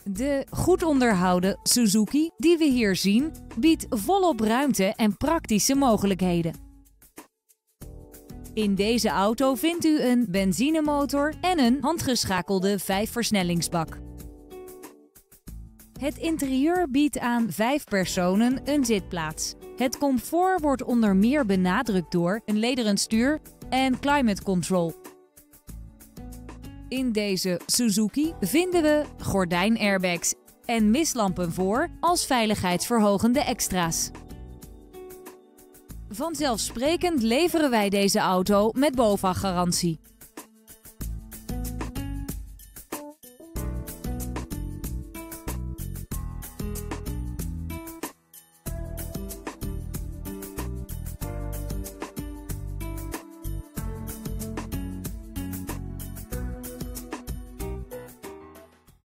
De goed onderhouden Suzuki die we hier zien, biedt volop ruimte en praktische mogelijkheden. In deze auto vindt u een benzinemotor en een handgeschakelde 5-versnellingsbak. Het interieur biedt aan 5 personen een zitplaats. Het comfort wordt onder meer benadrukt door een lederen stuur en climate control. In deze Suzuki vinden we gordijnairbags en mislampen voor als veiligheidsverhogende extra's. Vanzelfsprekend leveren wij deze auto met BOVAG-garantie.